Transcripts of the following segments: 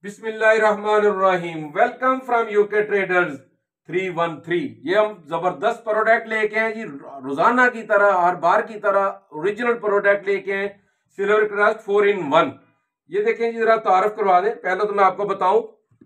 बिस्मिल्लाहिर्रहमानिर्रहीम। Welcome from UK traders 313। ये हम जबरदस्त प्रोडक्ट लेके आए जी, रोजाना की तरह हर बार की तरह ओरिजिनल प्रोडक्ट लेके आए। Silver crust 4 in 1। ये देखें जी, जरा तारुफ करवा दें। पहले तो मैं आपको बताऊं,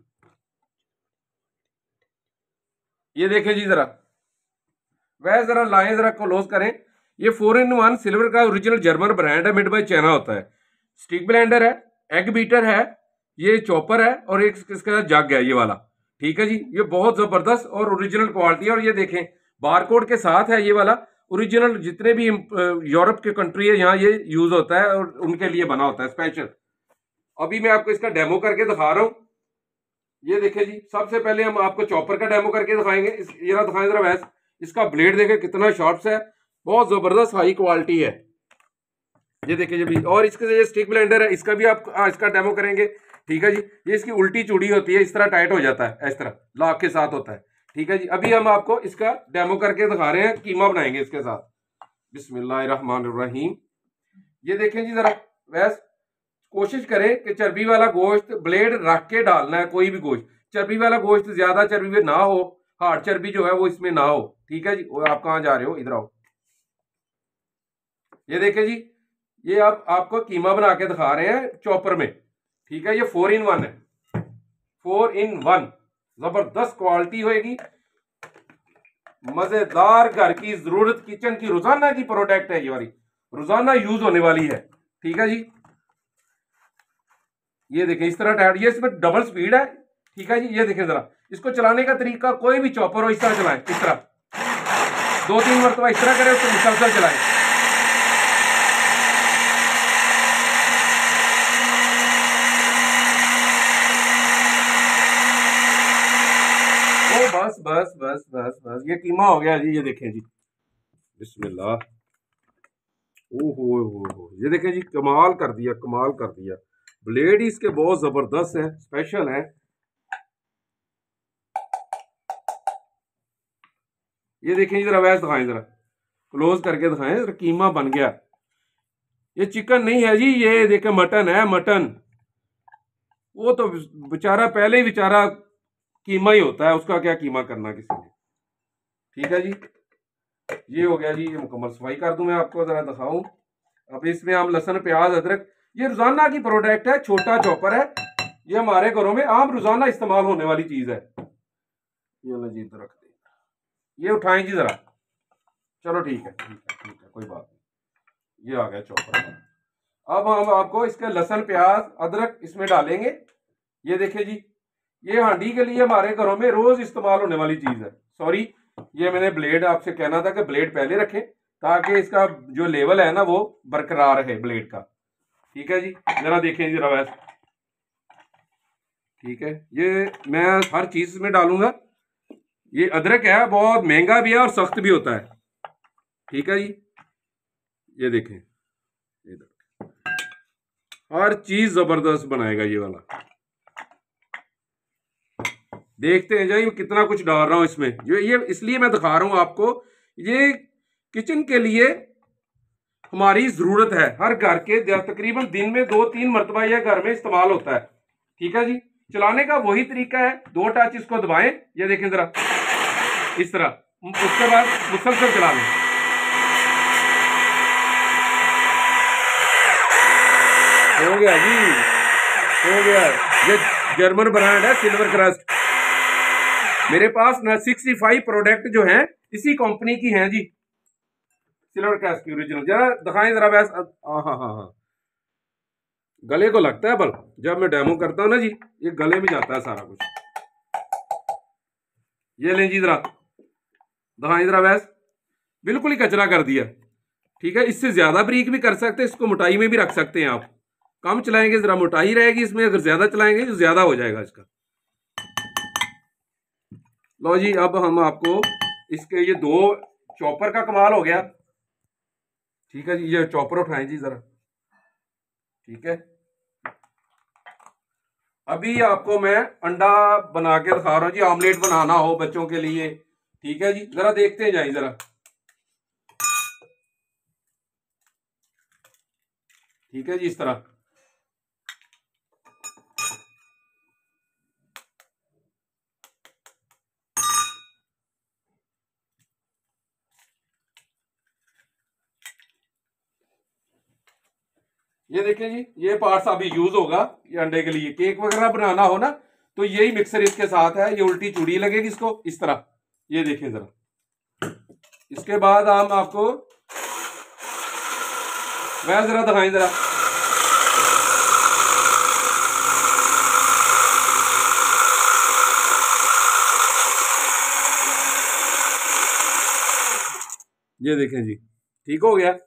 ये देखें जी, जरा वह जरा लाएं, जरा क्लोज करें। ये 4 in 1 सिल्वर का ओरिजिनल जर्मन ब्रांड है, मेड बाय चाइना होता है। स्टिक ब्लेंडर है, एग बीटर है, ये चॉपर है और एक इसका जग है ये वाला। ठीक है जी, ये बहुत जबरदस्त और ओरिजिनल क्वालिटी है। और ये देखें, बारकोड के साथ है ये वाला। ओरिजिनल जितने भी यूरोप के कंट्री है यहाँ ये यूज होता है और उनके लिए बना होता है स्पेशल। अभी मैं आपको इसका डेमो करके दिखा रहा हूँ। ये देखें जी, सबसे पहले हम आपको चॉपर का डेमो करके दिखाएंगे। ये ना दिखाएं जरा वैसे, इसका ब्लेड देखें कितना शार्प है, बहुत जबरदस्त हाई क्वालिटी है। ये देखिए जी, और इसके ये स्टिक ब्लेंडर है, इसका भी आप इसका डेमो करेंगे। ठीक है जी, ये इसकी उल्टी चूड़ी होती है, इस तरह टाइट हो जाता है, इस तरह लॉक के साथ होता है। ठीक है जी, अभी हम आपको इसका डेमो करके दिखा रहे हैं, कीमा बनाएंगे इसके साथ। बिस्मिल्लाहिर्रहमानिर्रहीम। ये देखें जी, जरा वैस कोशिश करें कि चर्बी वाला गोश्त ब्लेड रख के डालना है। कोई भी गोश्त, चर्बी वाला गोश्त ज्यादा चर्बी में ना हो, हार्ड चर्बी जो है वो इसमें ना हो। ठीक है जी, और आप कहाँ जा रहे हो, इधर आओ। ये देखें जी, ये आप आपको कीमा बना के दिखा रहे हैं चॉपर में। ठीक है, ये 4 in 1 है, 4 in 1 जबरदस्त क्वालिटी होएगी। मजेदार घर की जरूरत किचन की रोजाना की प्रोडक्ट है, ये वाली रोजाना यूज होने वाली है। ठीक है जी, ये देखें इस तरह टाइट, ये इसमें डबल स्पीड है। ठीक है जी, ये देखें जरा इसको चलाने का तरीका, कोई भी चॉपर हो इस तरह चलाएं, इस तरह 2-3 मरतबा इस तरह करें, उसको मुसलसल चलाएं। बस बस बस बस बस, ये कीमा हो गया जी। ये देखें जी, बिस्मिल्लाह। ओहो, ये देखें जी, कमाल कर दिया, कमाल कर दिया। ब्लेड ही इसके बहुत जबरदस्त है, स्पेशल है। ये देखें जी, जरा वैसे दिखाएं, जरा क्लोज करके दिखाएं, जरा कीमा बन गया। ये चिकन नहीं है जी, ये देखें मटन है, मटन। वो तो बेचारा पहले ही बेचारा कीमा ही होता है, उसका क्या कीमा करना किसी ने। ठीक है जी, ये हो गया जी, ये मुकम्मल सफाई कर दूं मैं आपको, जरा दिखाऊं। अब इसमें हम लहसुन प्याज अदरक, ये रोजाना की प्रोडक्ट है, छोटा चॉपर है, ये हमारे घरों में आम रोजाना इस्तेमाल होने वाली चीज है। ये जी रख दे, ये उठाएं जी जरा। चलो ठीक है, ठीक है, ठीक है, कोई बात नहीं। ये आ गया चॉपर। अब हम आपको इसके लहसुन प्याज अदरक इसमें डालेंगे। ये देखिए जी, ये हांडी के लिए हमारे घरों में रोज इस्तेमाल होने वाली चीज है। सॉरी, ये मैंने ब्लेड आपसे कहना था कि ब्लेड पहले रखें ताकि इसका जो लेवल है ना वो बरकरार रहे ब्लेड का। ठीक है जी, जरा देखें जरा वैसे। ठीक है, ये मैं हर चीज में डालूंगा। ये अदरक है, बहुत महंगा भी है और सख्त भी होता है। ठीक है जी, ये देखें, ये हर चीज जबरदस्त बनाएगा ये वाला। देखते हैं जी कितना कुछ डाल रहा हूं इसमें। ये इसलिए मैं दिखा रहा हूं आपको, ये किचन के लिए हमारी जरूरत है। हर घर के तकरीबन दिन में 2-3 मरतबा यह घर में इस्तेमाल होता है। ठीक है जी, चलाने का वही तरीका है, 2 टच इसको दबाएं, ये देखें जरा इस तरह, उसके बाद मुसलसल चला लें। हो गया जी, हो गया। ये जर्मन ब्रांड है सिल्वर क्रस्ट। मेरे पास ना 65 प्रोडक्ट जो हैं इसी कंपनी की हैं जी, सिल्वर क्रस्ट की ओरिजिनल। जरा दिखाएं जरा वैस। हाँ हाँ हाँ हाँ, गले को लगता है बल, जब मैं डेमो करता हूँ ना जी, ये गले में जाता है सारा कुछ। ये लें जी, जरा दिखाएं जरा वैस, बिल्कुल ही कचरा कर दिया। ठीक है, इससे ज्यादा बारीक भी कर सकते हैं, इसको मोटाई में भी रख सकते हैं आप। कम चलाएंगे जरा मोटाई रहेगी इसमें, अगर ज्यादा चलाएंगे तो ज्यादा हो जाएगा इसका। लो जी, अब हम आपको इसके ये 2 चॉपर का कमाल हो गया। ठीक है जी, ये चॉपर उठाएं जी जरा। ठीक है, अभी आपको मैं अंडा बना के दिखा रहा हूं जी, ऑमलेट बनाना हो बच्चों के लिए। ठीक है जी, जरा देखते हैं जाए जरा। ठीक है जी, इस तरह ये देखें जी, ये पार्ट्स अभी यूज होगा ये अंडे के लिए। केक वगैरह बनाना हो ना तो यही मिक्सर इसके साथ है। ये उल्टी चूड़ी लगेगी इसको इस तरह। ये देखें जरा। इसके बाद हम आपको वह जरा दिखाएं जरा। ये देखें जी, ठीक हो गया।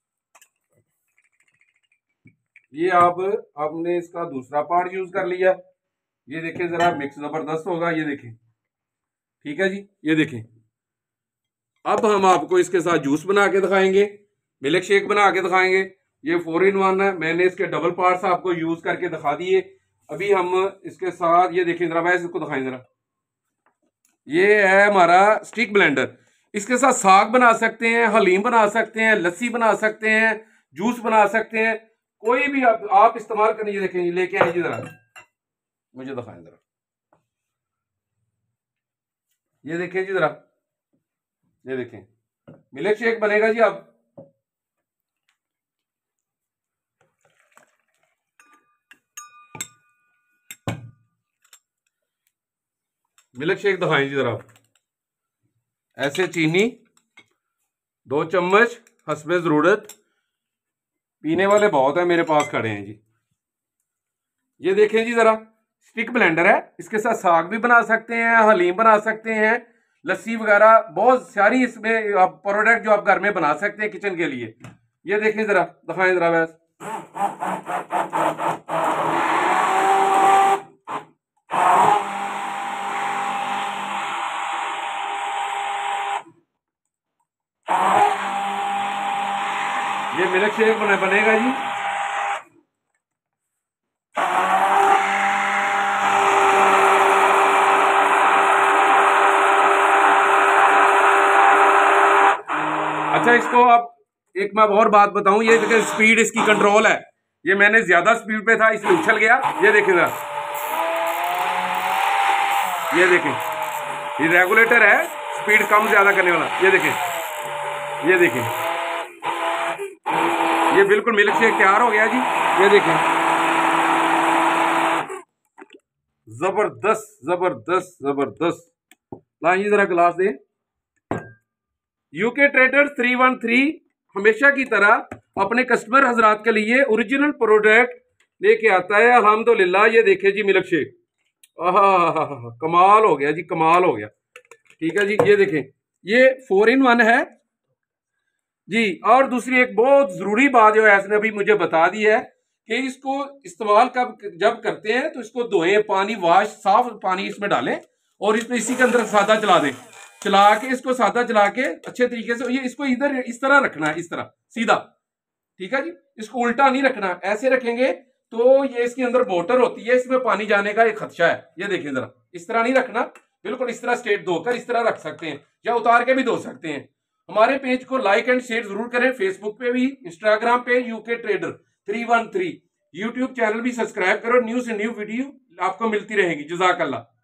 ये आपने इसका दूसरा पार्ट यूज कर लिया। ये देखें जरा, मिक्स जबरदस्त होगा। ये देखें, ठीक है जी। ये देखें, अब हम आपको इसके साथ जूस बना के दिखाएंगे, मिल्क शेक बना के दिखाएंगे। ये 4 in 1 है। मैंने इसके डबल पार्ट्स आपको यूज करके दिखा दिए। अभी हम इसके साथ, ये देखें जरा, वैसे इसको दिखाएं जरा। ये है हमारा स्टिक ब्लेंडर। इसके साथ साग बना सकते हैं, हलीम बना सकते हैं, लस्सी बना सकते हैं, जूस बना सकते हैं, कोई भी आप इस्तेमाल करने। ये देखें, लेके आइए जरा, मुझे दिखाएं जरा। ये देखें जी जरा, ये देखें, मिल्क शेक बनेगा जी। अब मिल्क शेक दिखाएं जी जरा। ऐसे चीनी 2 चम्मच हस्बे जरूरत। पीने वाले बहुत है, मेरे पास खड़े हैं जी। ये देखें जी जरा, स्टिक ब्लेंडर है। इसके साथ साग भी बना सकते हैं, हलीम बना सकते हैं, लस्सी वगैरह बहुत सारी इसमें आप प्रोडक्ट जो आप घर में बना सकते हैं किचन के लिए। ये देखें जरा, दिखाएं जरा वैसे। ये मिल्क शेक बनेगा जी। अच्छा, इसको आप एक मैं और बात बताऊं, ये देखिए स्पीड इसकी कंट्रोल है। ये मैंने ज्यादा स्पीड पे था इसलिए उछल गया। ये देखें जरा, ये देखें, ये रेगुलेटर है स्पीड कम ज्यादा करने वाला। ये देखें, ये देखें, ये बिल्कुल मिल्क शेक तैयार हो गया जी। ये देखें, जबरदस्त जबरदस्त जबरदस्त। लाइए जरा गिलास दे। यूके ट्रेडर 313 हमेशा की तरह अपने कस्टमर हजरात के लिए ओरिजिनल प्रोडक्ट लेके आता है अल्हम्दुलिल्लाह। ये देखे जी मिल्क शेक, कमाल हो गया जी, कमाल हो गया। ठीक है जी, ये देखें, ये 4 in 1 है जी। और दूसरी एक बहुत जरूरी बात जो ऐसने अभी मुझे बता दी है कि इसको इस्तेमाल जब करते हैं तो इसको धोएं, पानी वाश साफ पानी इसमें डालें और इसमें इसी के अंदर सादा चला दें। चला के इसको सादा चला के अच्छे तरीके से ये इसको इधर इस तरह रखना है, इस तरह सीधा। ठीक है जी, इसको उल्टा नहीं रखना। ऐसे रखेंगे तो ये इसके अंदर मोटर होती है, इसमें पानी जाने का एक खदशा है। ये देखें जरा, इस तरह नहीं रखना, बिल्कुल इस तरह स्ट्रेट धोकर इस तरह रख सकते हैं या उतार के भी धो सकते हैं। हमारे पेज को लाइक एंड शेयर जरूर करें, फेसबुक पे भी, इंस्टाग्राम पे यूके ट्रेडर 313, यूट्यूब चैनल भी सब्सक्राइब करो। न्यू से न्यू वीडियो आपको मिलती रहेगी। जज़ाकल्लाह।